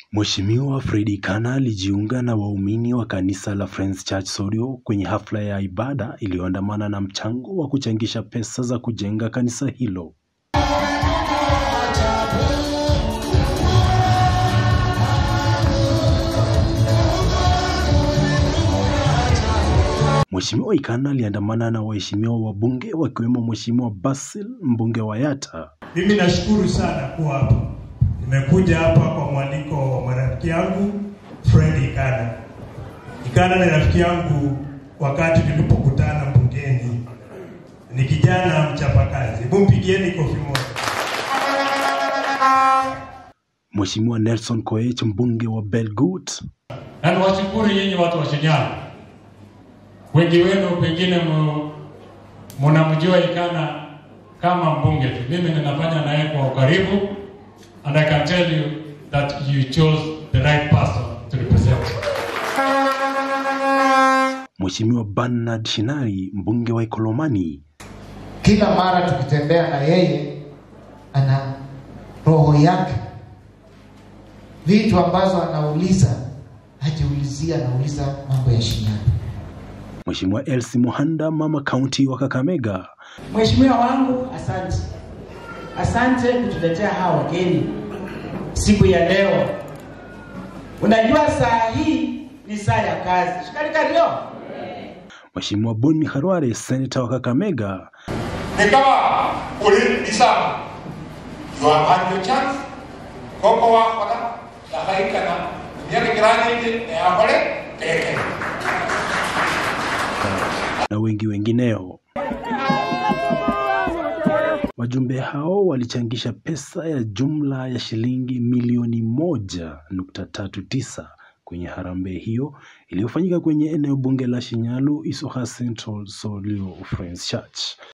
Mheshimiwa Fred Ikana alijiunga na waumini wa kanisa la Friends Church Sodio kwenye hafla ya ibada iliyoandamana na mchango wa kuchangisha pesa za kujenga kanisa hilo. Mheshimiwa Ikana aliandamana na waheshimiwa wabunge wakiwemo Mheshimiwa Basil mbunge wa Yatta. Mimi nashukuru sana kuwa hapa. Nimekuja hapa kwa mwaliko wa marafiki yangu Fred Ikana. Ikana ni rafiki yangu wakati tulipokutana bungeni. Ni kijana mchapakazi. Mumpigieni kofi moja. Mheshimiwa Nelson Koech mbunge wa Bulgut. Na niwashukuru nyinyi watu wa Shinyalu. Wengi wenu pengine mnamjua Ikana kama mbunge tu. Mimi ninafanya naye kwa ukaribu, and I can tell you that you chose the right person to represent. Mheshimiwa Bernard Shinari mbunge wa Ikolomani. Kila mara tukitembea na yeye ana roho yake, vitu ambazo anauliza hajiulizia, anauliza mambo ya Shinyalu. Mheshimiwa Elsie Muhanda mama county wa Kakamega. Mheshimiwa wangu, asante. Asante kutuletea hawa wageni siku ya leo. Unajua saa hii ni saa ya kazi. Shikarika leo. Mheshimiwa Boni Harware senator wa Kakamega. Nikawa ulinisha. You have had your chance. Koko wa wala la Ikana. Yale kirani ni akole teke. Na wengineo. Wajumbe hao walichangisha pesa ya jumla ya shilingi milioni 1.39 kwenye harambee hiyo iliyofanyika kwenye eneo bunge la Shinyalu, Isoha Central Sodio Friends Church.